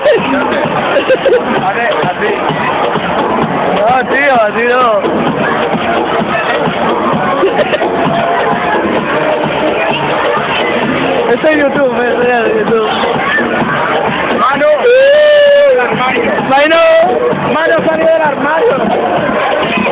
Así. No, tío, así no. Esto es YouTube, esto es YouTube. ¡Mano! ¡Mano! ¡Mano salió del armario!